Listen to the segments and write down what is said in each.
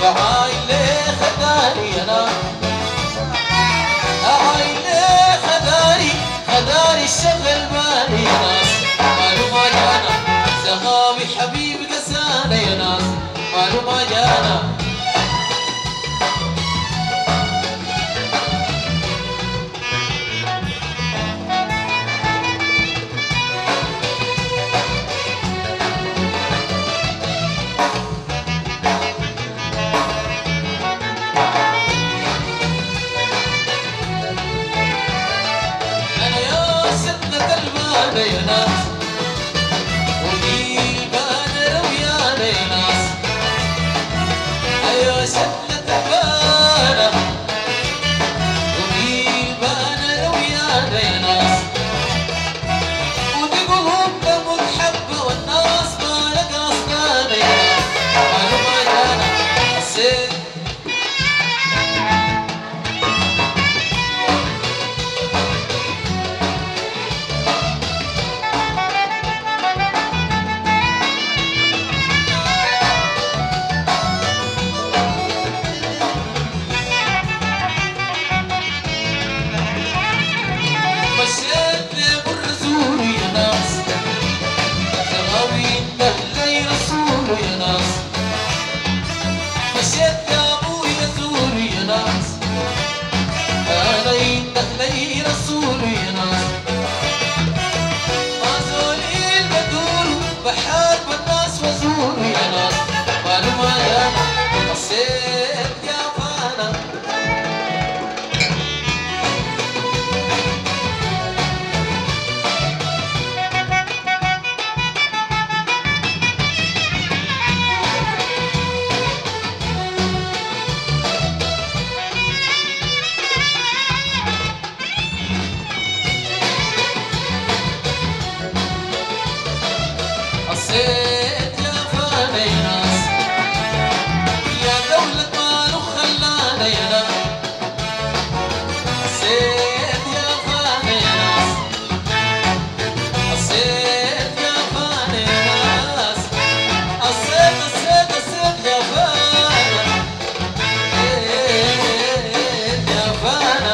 فهاي اللي خداني يا ناس، هاي اللي خداني الشغل بالي يا ناس. ماله ما جانا زغاوي حبيب قسانا يا ناس، ماله ما جانا. يا ناس ودي البانر ويانا يا ناس، ايوه سنة البانر ودي البانر ويانا يا ناس. ودي قلوبنا متحبة والناس ما لقى اصلانا يا ناس، قالوا ما جانا حسيت يا ناس. مشيت يا ابوي ازور يا ناس، انا يندخلي رسول يا ناس. ما زولي بدور بحارب الناس وازور يا ناس، ماله ما جانا حسيت يا فانا. حسيت يا فانا يا ناس، يا دولة ماله خلانا يا ناس. حسيت يا فانا يا ناس، حسيت يا فانا يا ناس. حسيت يا فانا، حسيت يا فانا.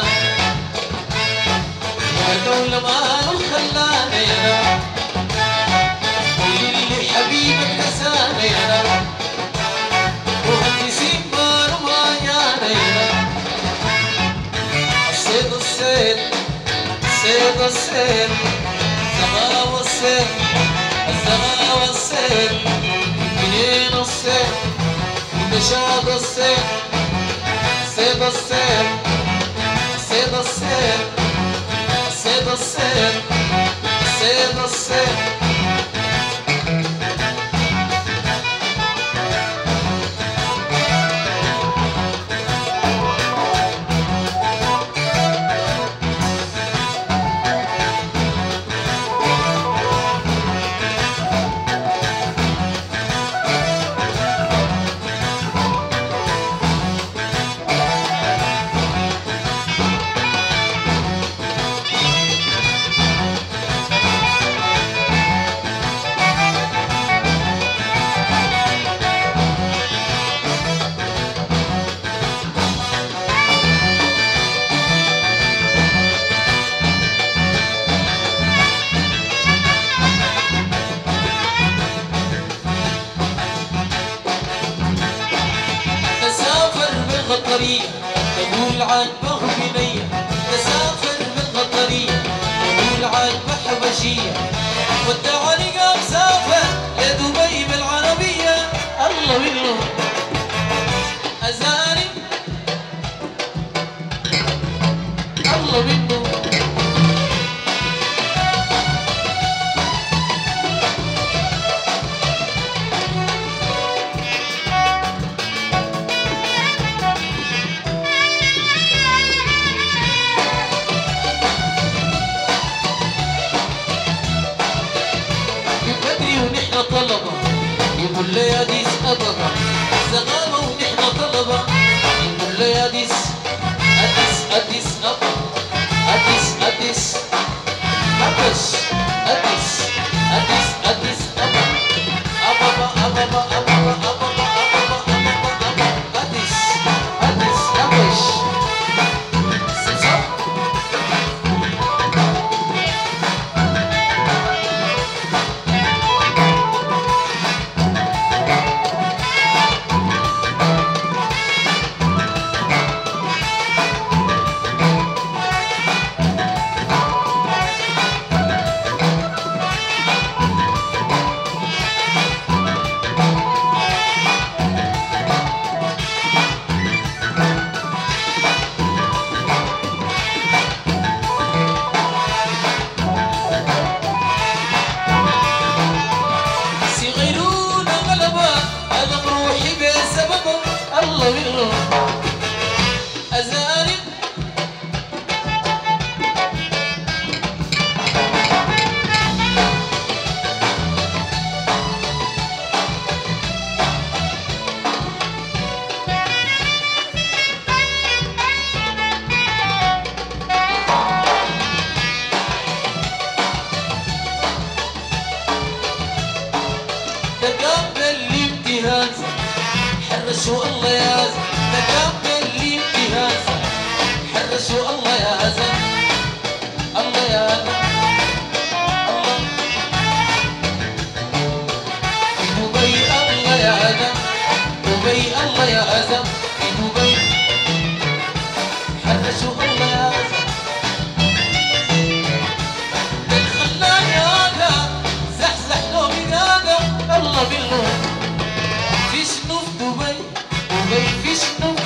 يا دولة ماله خلانا يا ناس، حبيبك حسانا يا ناس. مهندسين ماله ما جانا يا ناس. الصيد الصيد الصيد الصيد الزغاوة الصيد الزغاوة الصيد. منين الصيد ونشاط الصيد، صيد الصيد صيد الصيد صيد الصيد صيد الصيد. تقول عاجبه بنية، تسافر بالقطرية تقول عاجبه حبشية. ودعني قام سافر لدبي بالعربية، الله منه أزاري الله منه. طلبة يقول لي يا ديس أبغى زغابة ونحن طلبة، يقول لي يا ديس أديس أديس أبغى أديس أديس أبش أديس أديس أديس أبغى أبغى أبغى أبغى أبغى أبغى أبغى حرسوا الله يا زن تقبل لي امتياز حرسوا الله يا زن الله يا زن الله في دبي الله يا زن دبي الله يا زن في دبي حرسوا الله يا زن بالخلان يا ذا زحزح لهم يا ذا الله بالله في شنو في دبي دبي في شنو